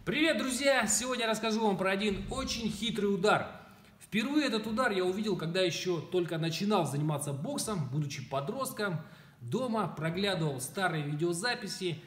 Привет, друзья! Сегодня я расскажу вам про один очень хитрый удар. Впервые этот удар я увидел, когда еще только начинал заниматься боксом, будучи подростком. Дома проглядывал старые видеозаписи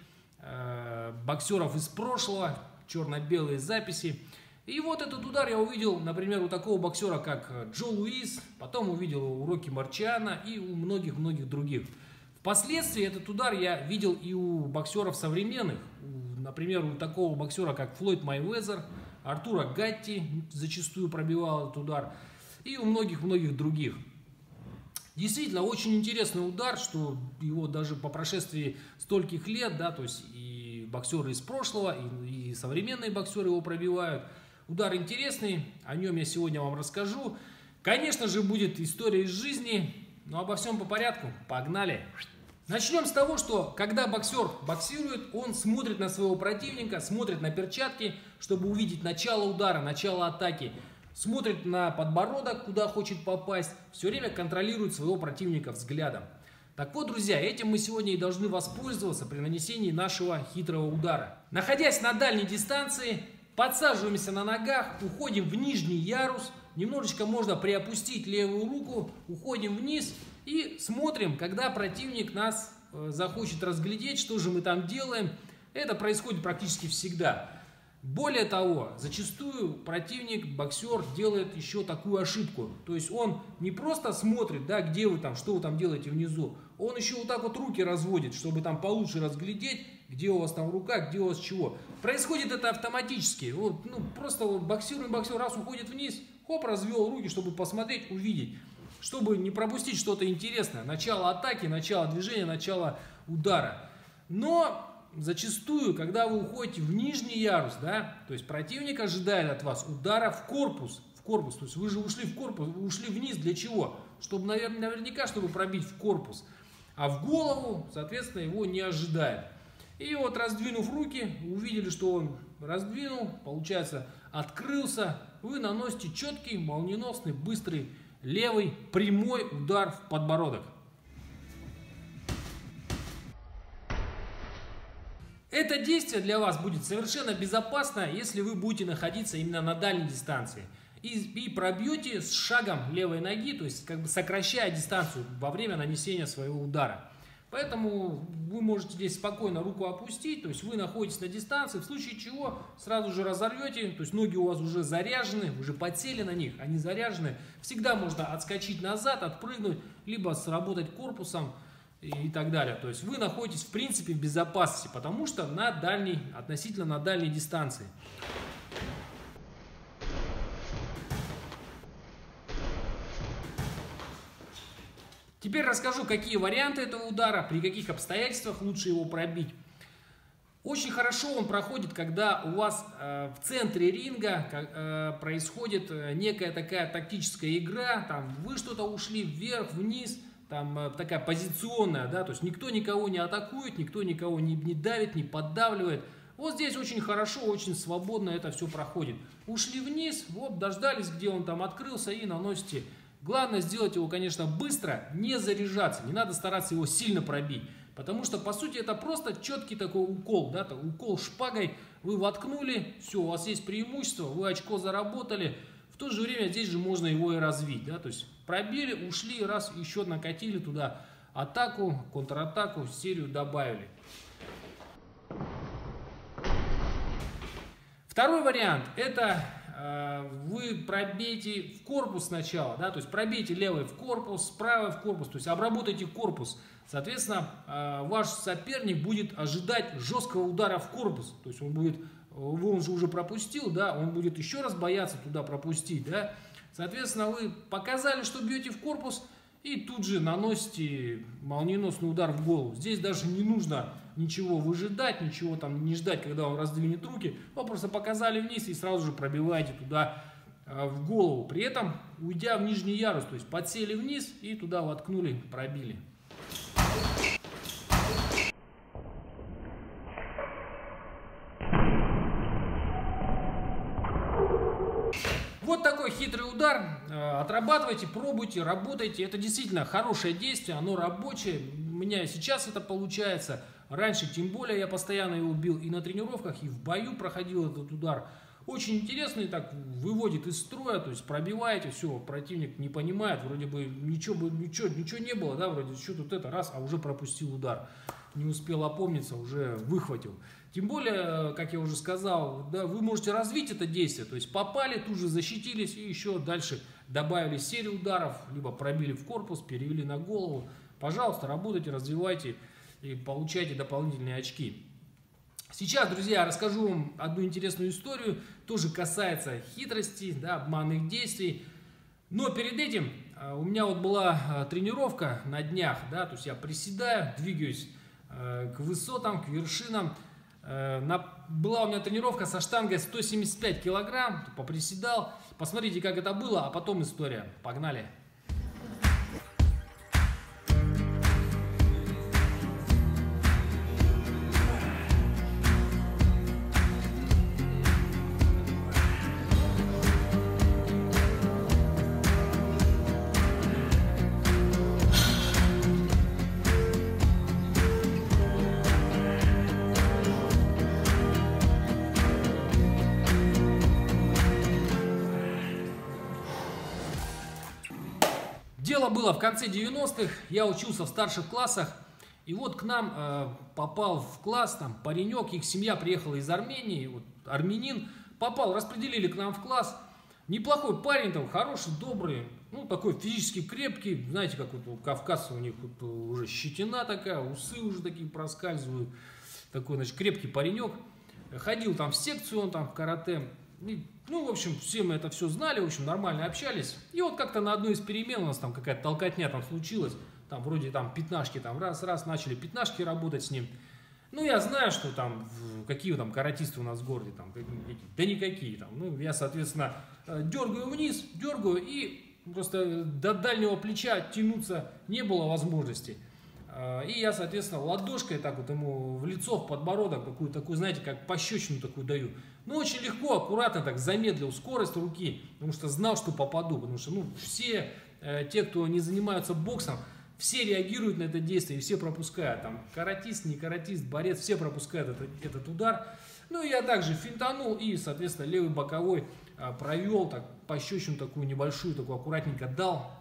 боксеров из прошлого, черно-белые записи. И вот этот удар я увидел, например, у такого боксера, как Джо Луис, потом увидел у Рокки Марчиано и у многих-многих других. Впоследствии этот удар я видел и у боксеров современных. Например, у такого боксера, как Флойд Мейвезер, Артура Гатти зачастую пробивал этот удар. И у многих-многих других. Действительно, очень интересный удар, что его даже по прошествии стольких лет, да, то есть и боксеры из прошлого, и современные боксеры его пробивают. Удар интересный, о нем я сегодня вам расскажу. Конечно же, будет история из жизни, но обо всем по порядку. Погнали! Начнем с того, что когда боксер боксирует, он смотрит на своего противника, смотрит на перчатки, чтобы увидеть начало удара, начало атаки. Смотрит на подбородок, куда хочет попасть, все время контролирует своего противника взглядом. Так вот, друзья, этим мы сегодня и должны воспользоваться при нанесении нашего хитрого удара. Находясь на дальней дистанции, подсаживаемся на ногах, уходим в нижний ярус, немножечко можно приопустить левую руку, уходим вниз и смотрим, когда противник нас захочет разглядеть, что же мы там делаем. Это происходит практически всегда. Более того, зачастую противник, боксер делает еще такую ошибку. То есть он не просто смотрит, да, где вы там, что вы там делаете внизу. Он еще вот так вот руки разводит, чтобы там получше разглядеть, где у вас там рука, где у вас чего. Происходит это автоматически. Вот, просто вот боксер раз уходит вниз, хоп, развел руки, чтобы посмотреть, увидеть. Чтобы не пропустить что-то интересное. Начало атаки, начало движения, начало удара. Но зачастую, когда вы уходите в нижний ярус, да, то есть противник ожидает от вас удара в корпус. То есть вы же ушли в корпус, вы ушли вниз для чего? Чтобы, наверняка, чтобы пробить в корпус. А в голову, соответственно, его не ожидает. И вот, раздвинув руки, увидели, что он раздвинул, получается, открылся. Вы наносите четкий, молниеносный, быстрый, левый, прямой удар в подбородок. Это действие для вас будет совершенно безопасно, если вы будете находиться именно на дальней дистанции. И пробьете с шагом левой ноги, то есть как бы сокращая дистанцию во время нанесения своего удара. Поэтому вы можете здесь спокойно руку опустить, то есть вы находитесь на дистанции, в случае чего сразу же разорвете, то есть ноги у вас уже заряжены, уже подсели на них, они заряжены. Всегда можно отскочить назад, отпрыгнуть, либо сработать корпусом и так далее. То есть вы находитесь в принципе в безопасности, потому что относительно на дальней дистанции. Теперь расскажу, какие варианты этого удара, при каких обстоятельствах лучше его пробить. Очень хорошо он проходит, когда у вас в центре ринга происходит некая такая тактическая игра, там вы что-то ушли вверх, вниз, там такая позиционная, да, то есть никто никого не атакует, никто никого не давит, не поддавливает. Вот здесь очень хорошо, очень свободно это все проходит. Ушли вниз, вот дождались, где он там открылся, и наносите. Главное сделать его, конечно, быстро, не заряжаться, не надо стараться его сильно пробить. Потому что, по сути, это просто четкий такой укол, да, укол шпагой, вы воткнули, все, у вас есть преимущество, вы очко заработали. В то же время здесь же можно его и развить, да, то есть пробили, ушли, раз, еще накатили туда атаку, контратаку, серию добавили. Второй вариант, это вы пробейте в корпус сначала, да, то есть пробейте левый в корпус, правый в корпус, то есть обработайте корпус. Соответственно, ваш соперник будет ожидать жесткого удара в корпус, то есть он же уже пропустил, да, он будет еще раз бояться туда пропустить, да. Соответственно, вы показали, что бьете в корпус, и тут же наносите молниеносный удар в голову. Здесь даже не нужно ничего выжидать, ничего там не ждать, когда он раздвинет руки. Вы просто показали вниз и сразу же пробиваете туда в голову. При этом уйдя в нижний ярус, то есть подсели вниз и туда воткнули, пробили. Вот такой хитрый удар. Отрабатывайте, пробуйте, работайте. Это действительно хорошее действие, оно рабочее. У меня сейчас это получается. раньше, тем более я постоянно его бил и на тренировках, и в бою проходил этот удар. Очень интересный, так выводит из строя, то есть пробиваете, все, противник не понимает, вроде бы ничего не было, да, вроде что тут это, раз, а уже пропустил удар. Не успел опомниться, уже выхватил. Тем более, как я уже сказал, да, вы можете развить это действие, то есть попали, тут же защитились и еще дальше добавили серию ударов, либо пробили в корпус, перевели на голову. Пожалуйста, работайте, развивайте и получайте дополнительные очки. Сейчас, друзья, расскажу вам одну интересную историю, тоже касается хитрости, да, обманных действий. Но перед этим у меня вот была тренировка на днях, да, то есть я приседаю, двигаюсь к высотам, к вершинам. Была у меня тренировка со штангой 175 килограмм, поприседал. Посмотрите, как это было, а потом история. Погнали! Дело было в конце 90-х, я учился в старших классах, и вот к нам попал в класс там паренек, их семья приехала из Армении, вот, армянин, попал, распределили к нам в класс. Неплохой парень, там, хороший, добрый, ну, такой физически крепкий, знаете, как вот у кавказцев у них вот уже щетина такая, усы уже такие проскальзывают, такой, значит, крепкий паренек. Ходил там в секцию, он там в карате. И, ну, в общем, все мы это все знали, в общем, нормально общались. И вот как-то на одной из перемен у нас там какая-то толкотня там случилась. Там вроде там пятнашки, там раз-раз начали пятнашки работать с ним. Ну, я знаю, что там, какие там каратисты у нас в городе, там, да никакие там. Ну, я, соответственно, дергаю вниз, дергаю, и просто до дальнего плеча тянуться не было возможности. И я, соответственно, ладошкой так вот ему в лицо, в подбородок, такую, знаете, как пощечину такую даю. Ну, очень легко, аккуратно так замедлил скорость руки, потому что знал, что попаду. Потому что, ну, все те, кто не занимаются боксом, все реагируют на это действие и все пропускают. Там каратист, не каратист, борец, все пропускают этот удар. Ну, и я также финтанул и, соответственно, левый боковой провел, так, пощечину такую небольшую, такую аккуратненько дал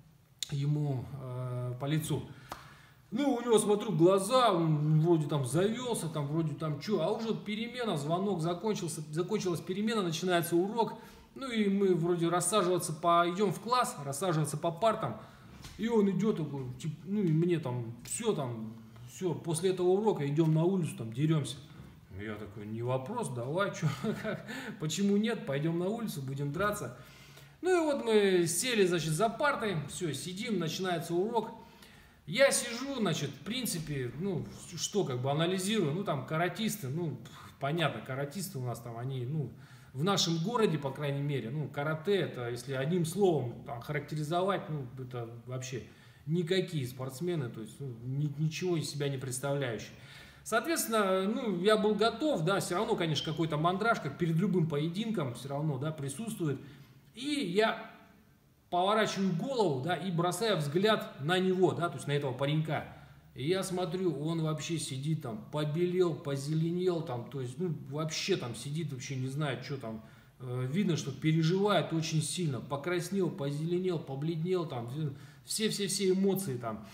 ему по лицу. Ну, у него, смотрю, глаза, он вроде там завелся, там вроде там что, а уже перемена, звонок закончилась перемена, начинается урок. Ну и мы вроде идем в класс, рассаживаться по партам. И он идет, такой, типа, ну и мне там, все, после этого урока идем на улицу, там деремся. Я такой, не вопрос, давай, что, почему нет, пойдем на улицу, будем драться. Ну и вот мы сели, значит, за партой, все, сидим, начинается урок. Я сижу, значит, в принципе, ну, что, как бы анализирую, ну, там, каратисты, ну, понятно, каратисты у нас там, они, ну, в нашем городе, по крайней мере, ну, карате, это, если одним словом там, характеризовать, ну, это вообще никакие спортсмены, то есть, ну, ничего из себя не представляющие. Соответственно, ну, я был готов, да, все равно, конечно, какой-то мандраж, как перед любым поединком, все равно, да, присутствует, и я поворачиваю голову, да, и бросаю взгляд на него, да, то есть на этого паренька. И я смотрю, он вообще сидит там, побелел, позеленел там, то есть, ну, вообще там сидит, вообще не знает, что там. Видно, что переживает очень сильно, покраснел, позеленел, побледнел там, все эмоции там.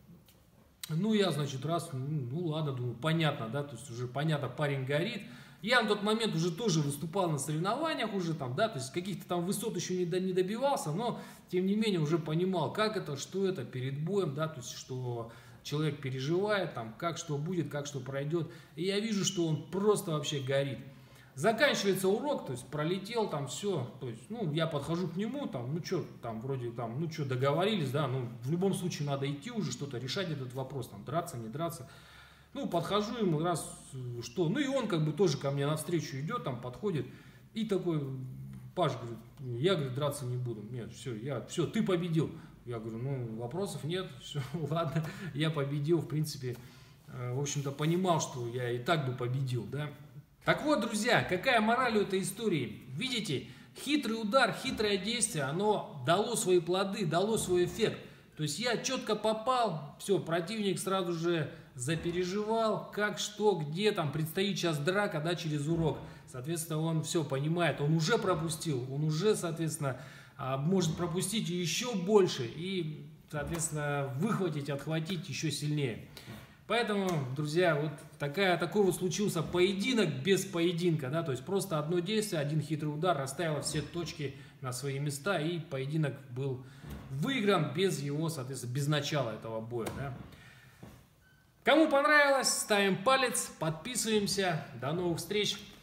Ну, я, значит, раз, ну, ладно, думаю, понятно, да, то есть уже понятно, парень горит. Я на тот момент уже тоже выступал на соревнованиях уже там, да, то есть каких-то там высот еще не добивался, но тем не менее уже понимал, как это, что это перед боем, да, то есть что человек переживает, там, как что будет, как что пройдет. И я вижу, что он просто вообще горит. Заканчивается урок, то есть пролетел там все, то есть, ну, я подхожу к нему, там, ну, что, там, вроде, там, ну, что, договорились, да, ну, в любом случае надо идти уже, что-то решать этот вопрос, там, драться, не драться. Ну, подхожу ему, раз, что, ну, и он, как бы, тоже ко мне навстречу идет, там, подходит, и такой, Паш, говорит, я, говорит, драться не буду, нет, все, ты победил. Я говорю, ну, вопросов нет, все, ладно, я победил, в принципе, в общем-то, понимал, что я и так бы победил, да. Так вот, друзья, какая мораль у этой истории? Видите, хитрый удар, хитрое действие, оно дало свои плоды, дало свой эффект. То есть я четко попал, все, противник сразу же запереживал, как, что, где там предстоит сейчас драка, да, через урок. Соответственно, он все понимает, он уже пропустил, он уже, соответственно, может пропустить еще больше и, соответственно, выхватить, отхватить еще сильнее. Поэтому, друзья, вот такой вот случился поединок без поединка, да, то есть просто одно действие, один хитрый удар расставило все точки на свои места, и поединок был выигран без его, соответственно, без начала этого боя, да. Кому понравилось, ставим палец, подписываемся, до новых встреч.